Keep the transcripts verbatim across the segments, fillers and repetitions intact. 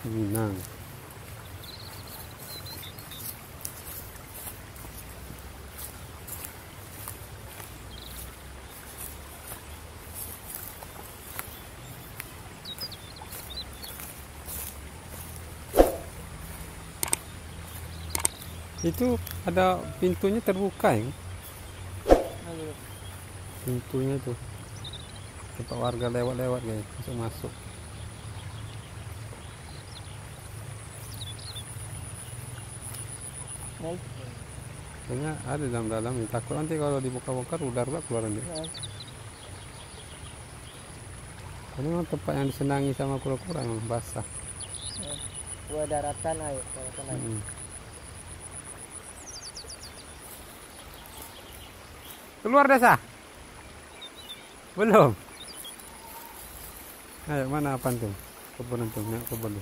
Minang. Itu ada pintunya terbuka ya? Pintunya tuh tempat warga lewat-lewat guys, masuk masuk. Kayaknya ada dalam-dalam nih. Takut nanti kalau dibuka-buka udar lah keluar nanti. Ini memang tempat yang disenangi sama kura-kura, memang basah. Gua daratan air, daratan air. Hmm. Keluar desa? Belum. Ayo mana apa tuh? Kebun tuh, nak kebun.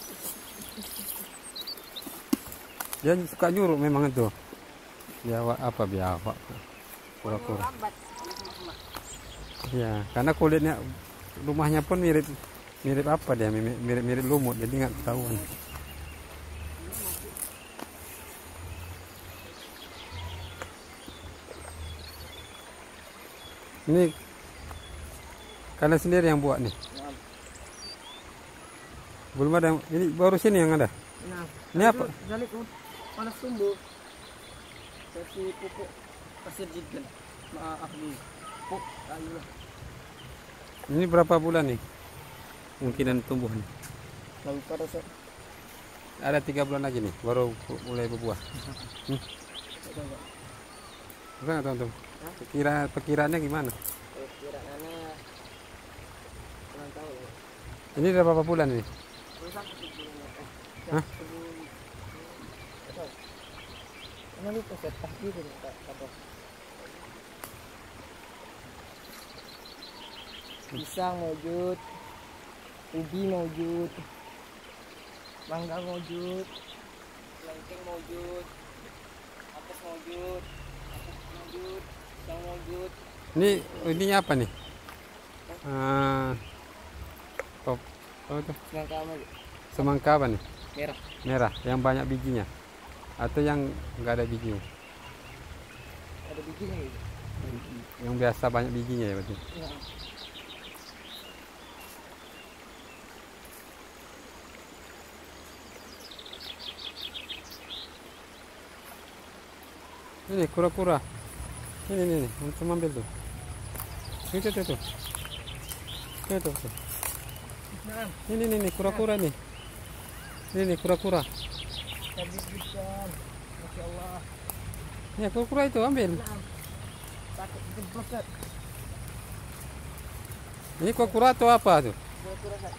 Dia suka nyuruh memang itu. Biawak apa biawak? Kura-kura. Ya, karena kulitnya rumahnya pun mirip mirip apa dia? Mirip mirip lumut, jadi nggak ketahuan. Ini kalian sendiri yang buat nih? Nah. Belum ada yang, ini baru sini yang ada? Nah, ini apa? Jalik panas tumbuh. Kasih pupuk pasir jigen. Maaf nih. Pupuk ayo. Ini berapa bulan nih? Mungkinan tumbuhan. Lalu pada set. Ada tiga bulan lagi nih, baru mulai berbuah. Hmm. Bukan teman-teman. Perkira perkiraannya gimana? Perkiraannya kurang tahu ya. Ini udah berapa bulan ini? Hah? Ini lupa set pasti itu kata. Pisang maujud, ubi maujud, mangga maujud, lengkeng maujud, apes maujud, apes maujud, pisang maujud. Ini ininya apa nih? Ah, top, apa tuh? Semangka maujud. Semangka apa nih? Merah. Merah, yang banyak bijinya, atau yang nggak ada bijinya? Ada bijinya gitu. Yang biasa banyak bijinya ya berarti. Nah. Ini kura-kura. Ini ini nih, untuk ambil tuh. Itu tuh tuh. Itu tuh. tuh. Nah. Ini nih nih kura-kura nih. Ini nih kura-kura. Tadi bisa. Masya Allah. Ya kura-kura itu ambil. Nah. Takut jebloset. Ini kura-kura atau apa tuh? Kura-kura kan.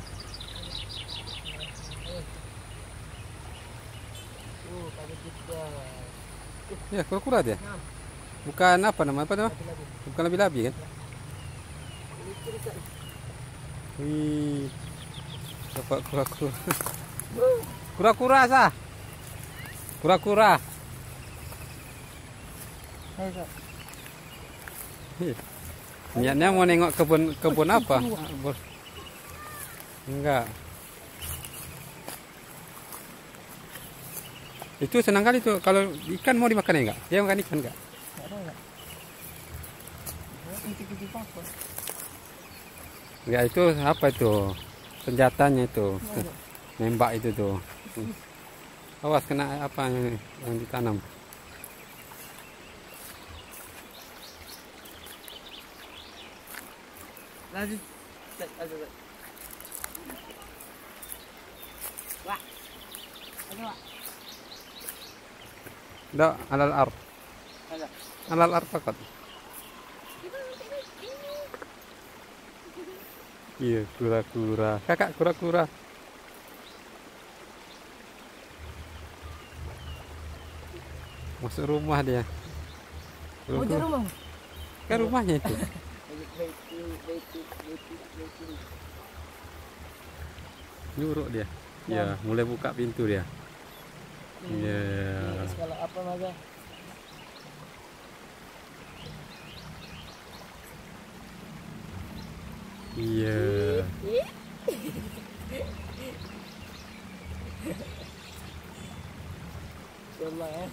Oh, tadi bisa. Ya kura-kura dia. Nah. Bukan apa nama apa nama? Lagi-lagi. Bukan labi-labi kan? Ini kiri kan. Wih, dapat kura-kura. Kura-kura sah. Kura-kura. Hai kak. Niatnya mau nengok kebun kebun apa? Enggak. Itu senang kali tuh kalau ikan mau dimakan enggak? Dia makan ikan enggak? Enggak ada enggak? Inti-inti apa? Enggak, itu apa itu? Senjatanya itu. Nembak itu tuh. Awas kena apa yang, yang ditanam. Lanjut. Lanjut. Wah. Ada wah. Dah alal ar. Ada. Alal ar fakat. Iya, kura-kura. Kakak kura-kura. Masuk rumah dia. Mau di rumah. Kan rumahnya itu. Nyuruk dia. Ya, mulai buka pintu dia. Iya. Ini skala apa maga? Iya. Insyaallah ya.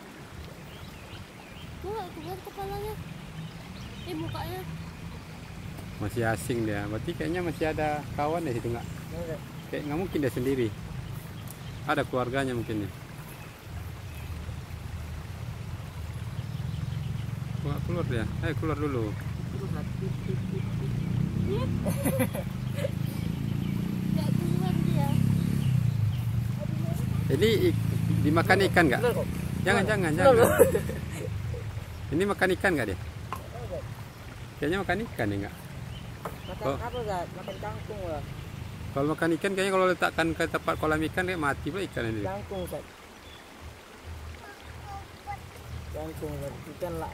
Tuh, keluar kepalanya. Eh, mukanya. Masih asing dia. Berarti kayaknya masih ada kawan di situ nggak? Enggak. Kayak nggak mungkin dia sendiri. Ada keluarganya mungkin ya. Nggak keluar dia. Eh keluar dulu. Nggak keluar dia. Ini ik- dimakan ikan nggak? Keluar kok. Jangan jangan Keluar, jangan. kok. Ini makan ikan nggak dia? Kayaknya makan ikan ya nggak? Makan Oh. apa, Zat? Makan kangkung lah. Kalau makan ikan kayaknya kalau letakkan ke tempat kolam ikan kayak mati pula ikan ini. Kangkung, Zat. Kangkung, Zat. Ikan lah.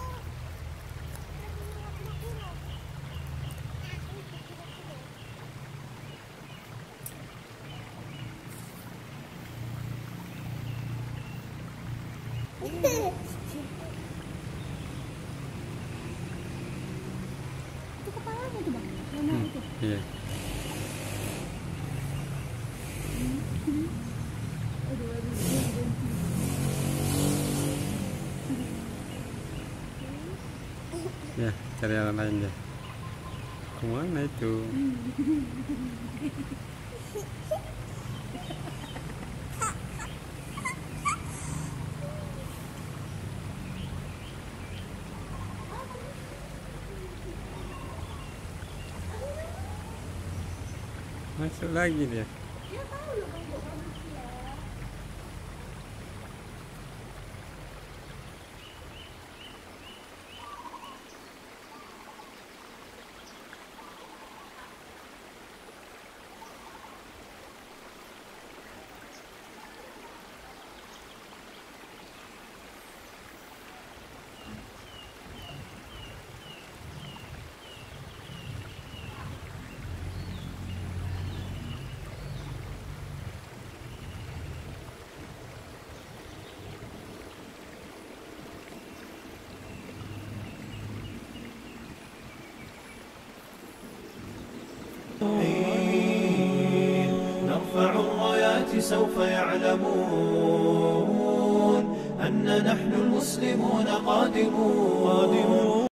Itu kepalanya tuh, Bang. Mana Hmm, itu? iya. Aduh, aduh, aduh. Ya, cari yang lain deh. Kemana itu? Masuk lagi dia. Dia tahu loh Bang, Bang, manusia. نرفع الرايات سوف يعلمون أن نحن المسلمون قادمون